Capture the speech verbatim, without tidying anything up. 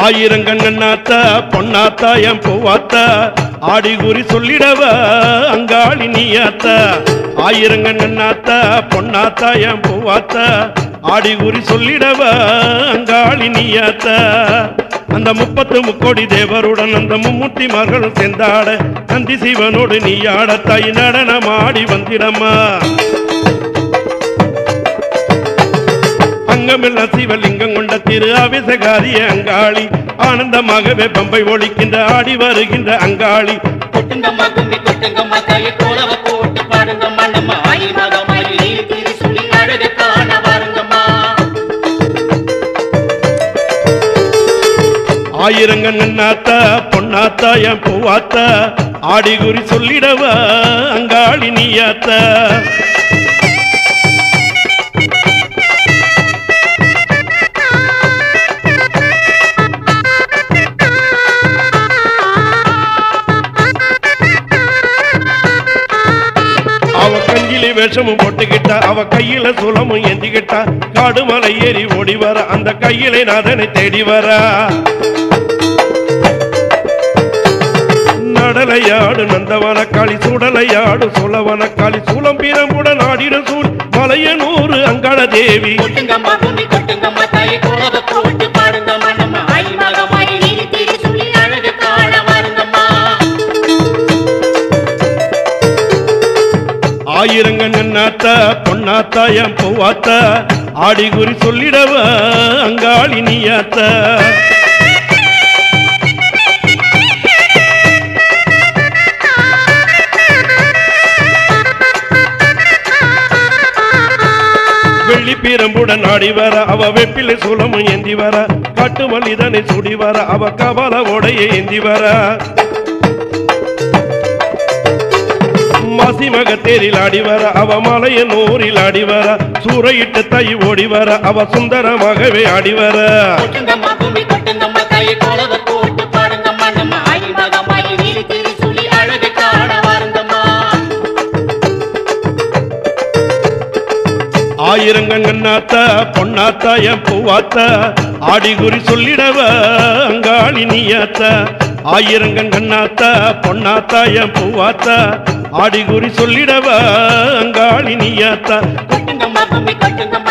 ஆயிரங்கண்ணாத்தா பொன்னாத்தா என் பூவாத்தா ஆடி குறி சொல்லிடவ அங்காளி நீயாத்தா ஆயிரங்கண்ணாத்தா பொன்னாத்தா என் பூவாத்தா ஆடி குறி சொல்லிடவ அங்காளி நீயாத்தா அந்த முப்பத்து முக்கோடி தேவருடன் அந்த மும்மூர்த்தி மகளும் சென்றாட நந்தி சிவனோடு நீயாட தாய் நடனமாடி வந்திடம்மா அங்கமெல்லாம் சிவலிங்கம் கொண்ட திரு அபிஷேகாரிய அங்காளி ஆனந்தமாகவே பம்பை ஒழிக்கின்ற ஆடி வருகின்ற அங்காளி ஆயிரங்கண்ணாத்தா பொன்னாத்தா என் பூவாத்தா ஆடி குறி சொல்லிடவ அங்காளி நீயாத்தா அவ கஞ்சிலே வேஷமும் போட்டுக்கிட்டா அவ கையில சுலமும் ஏந்திக்கிட்டா காடுமலை ஏறி ஓடி வர அந்த கையிலே நாதனை தேடி வர நடலையாடு நந்தவன காளி சுடலையாடு சுலவன காளி சூலம் பீரம்புடன் ஆடிட சூழ் மலையனூறு அங்காள தேவி ஆயிரங்கண்ணாத்தா பொன்னாத்தா என் பூவாத்தா ஆடி குறி சொல்லிடவ அங்காளி நீயாத்தா வெள்ளி பீரம்புடன் ஆடி வர அவ வெப்பிலை சூலமும் ஏந்தி வர காட்டு மல்லிதனை சுடி வர அவ கபால ஓடைய ஏந்தி வர மாசி மகத்தேரில் ஆடி வர அவ மலைய நூறில் ஆடி வர சூறையிட்டு தை ஓடி வர அவ சுந்தரமாகவே ஆடி வர ஆயிரங்கண்ணாத்தா பொன்னாத்தா என் பூவாத்தா ஆடி குறி சொல்லிடவ அங்காளி நீயாத்தா ஆயிரங்கண்ணாத்தா பொன்னாத்தா என் பூவாத்தா ஆடி குறி சொல்லிடவ அங்காளி நீயாத்தா